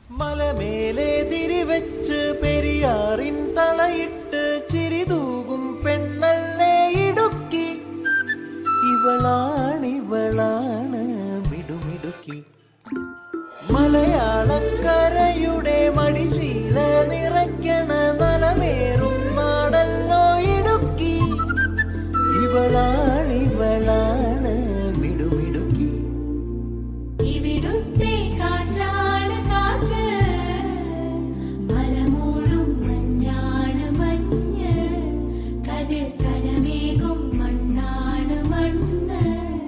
മലമേലെ തിരിവെച്ച് പെരിയാറിൻ തളയിട്ട് ചിരിതൂകും പെണ്ണല്ലേ ഇടുക്കി. ഇവളാണ് മിടുമിടുക്കി. മലയാളക്കരയുടെ മടിശീല നിറയ്ക്കണ നലമേറും നാടല്ലോ ഇടുക്കി. ഇവളാണ് മിടുമിടുക്കി. ഇവിടുത്തെ കാറ്റാണ് കാറ്റ്, മലമൂടും മഞ്ഞാണ് മഞ്ഞ്, കതിർ കലമേകും മണ്ണാണ് മണ്ണ്.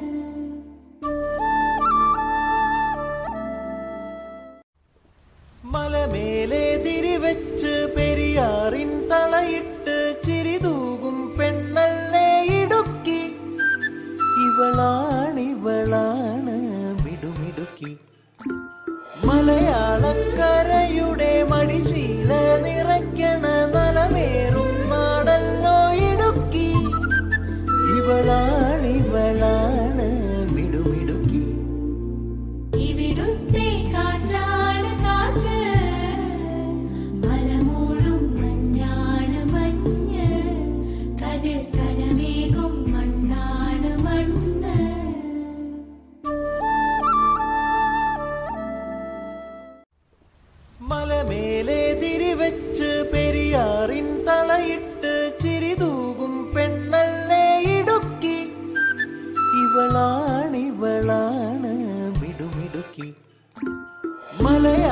മലമേലെ തിരിവെച്ച് പെരിയാറിൻ തളയിട്ട് ചിരിതൂകും പെണ്ണല്ലേ ഇടുക്കി. ഇവളാണ് മിടുമിടുക്കി. മലയാളക്കരയുടെ മടിശീല നിറയ്ക്കണ നലമേറും നാടല്ലോ ഇടുക്കി. ഇവളാണ് മിടുമിടുക്കി. ഇവിടുത്തെ കാറ്റാണ് കാറ്റ്, മലമൂടും മഞ്ഞാണ് മഞ്ഞ്, കതിർ കലമേകും മണ്ണാണ് മണ്ണ്. മലമേലെ തിരിവെച്ച് പെരിയാറിൻ തളയിട്ട് ചിരിതൂകും പെണ്ണല്ലേ ഇടുക്കി. ഇവളാണ് മിടുമിടുക്കി. മലയാള